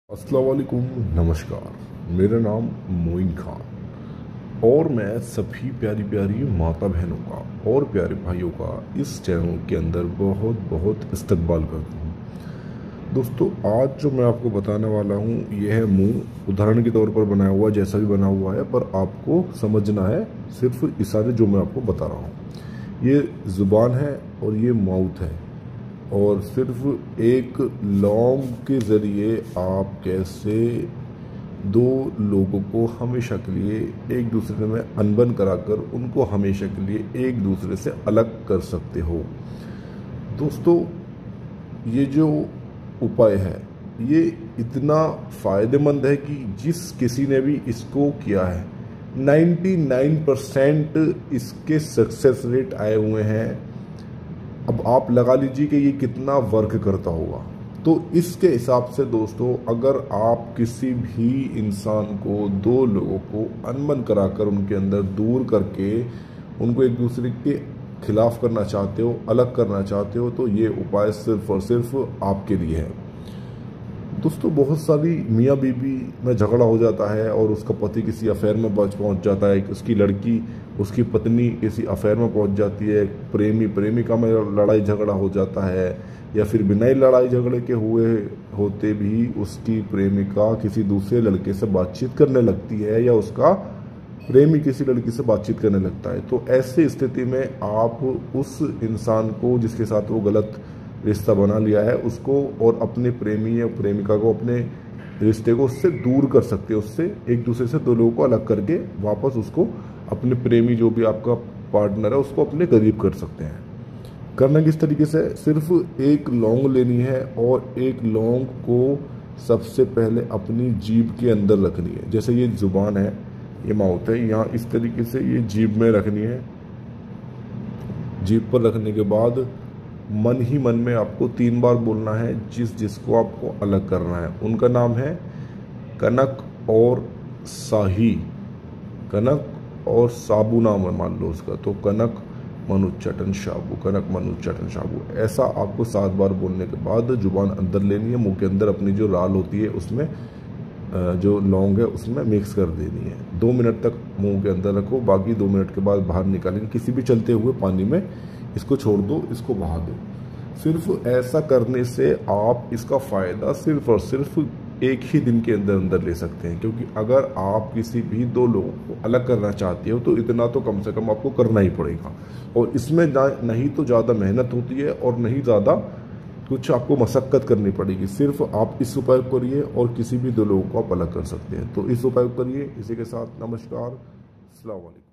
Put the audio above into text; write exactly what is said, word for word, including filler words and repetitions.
अस्सलाम वालेकुम, नमस्कार। मेरा नाम मोइन खान और मैं सभी प्यारी प्यारी माता बहनों का और प्यारे भाइयों का इस चैनल के अंदर बहुत बहुत इस्तकबाल करता हूँ। दोस्तों, आज जो मैं आपको बताने वाला हूँ यह है मुंह उदाहरण के तौर पर बनाया हुआ, जैसा भी बना हुआ है, पर आपको समझना है सिर्फ इशारे जो मैं आपको बता रहा हूँ। ये ज़ुबान है और ये माउथ है, और सिर्फ एक लौंग के ज़रिए आप कैसे दो लोगों को हमेशा के लिए एक दूसरे में अनबन कराकर उनको हमेशा के लिए एक दूसरे से अलग कर सकते हो। दोस्तों, ये जो उपाय है ये इतना फ़ायदेमंद है कि जिस किसी ने भी इसको किया है निन्यानवे परसेंट इसके सक्सेस रेट आए हुए हैं। अब आप लगा लीजिए कि ये कितना वर्क करता होगा। तो इसके हिसाब से दोस्तों, अगर आप किसी भी इंसान को, दो लोगों को अनबन कराकर उनके अंदर दूर करके उनको एक दूसरे के खिलाफ करना चाहते हो, अलग करना चाहते हो, तो ये उपाय सिर्फ और सिर्फ आपके लिए है। दोस्तों, बहुत सारी मियाँ बीवी में झगड़ा हो जाता है और उसका पति किसी अफेयर में पहुंच जाता है, उसकी लड़की, उसकी पत्नी किसी अफेयर में पहुंच जाती है, प्रेमी प्रेमिका में लड़ाई झगड़ा हो जाता है, या फिर बिना ही लड़ाई झगड़े के हुए होते भी उसकी प्रेमिका किसी दूसरे लड़के से बातचीत करने लगती है, या उसका प्रेमी किसी लड़की से बातचीत करने लगता है। तो ऐसी स्थिति में आप उस इंसान को जिसके साथ वो गलत रिश्ता बना लिया है उसको और अपने प्रेमी या प्रेमिका को, अपने रिश्ते को उससे दूर कर सकते हैं। उससे एक दूसरे से दो लोगों को अलग करके वापस उसको अपने प्रेमी, जो भी आपका पार्टनर है, उसको अपने करीब कर सकते हैं। करना किस तरीके से? सिर्फ एक लौंग लेनी है और एक लौंग को सबसे पहले अपनी जीभ के अंदर रखनी है। जैसे ये जुबान है, ये माउथ है, यहाँ इस तरीके से ये जीभ में रखनी है। जीभ पर रखने के बाद मन ही मन में आपको तीन बार बोलना है जिस जिसको आपको अलग करना है। उनका नाम है कनक और साही। कनक और साबू नाम है मान लो उसका, तो कनक मनु चटन शाबू, कनक मनु चटन शाबू। ऐसा आपको सात बार बोलने के बाद जुबान अंदर लेनी है, मुंह के अंदर अपनी जो राल होती है उसमें जो लौंग है उसमें मिक्स कर देनी है। दो मिनट तक मुंह के अंदर रखो, बाकी दो मिनट के बाद बाहर निकालेंगे। किसी भी चलते हुए पानी में इसको छोड़ दो, इसको बहा दो। सिर्फ ऐसा करने से आप इसका फ़ायदा सिर्फ और सिर्फ एक ही दिन के अंदर अंदर ले सकते हैं। क्योंकि अगर आप किसी भी दो लोगों को अलग करना चाहते हो तो इतना तो कम से कम आपको करना ही पड़ेगा, और इसमें नहीं तो ज़्यादा मेहनत होती है और नहीं ज़्यादा कुछ आपको मशक्क़त करनी पड़ेगी। सिर्फ आप इस उपाय को करिए और किसी भी दो लोगों को आप अलग कर सकते हैं। तो इस उपाय को करिए। इसी के साथ नमस्कार, अस्सलाम वालेकुम।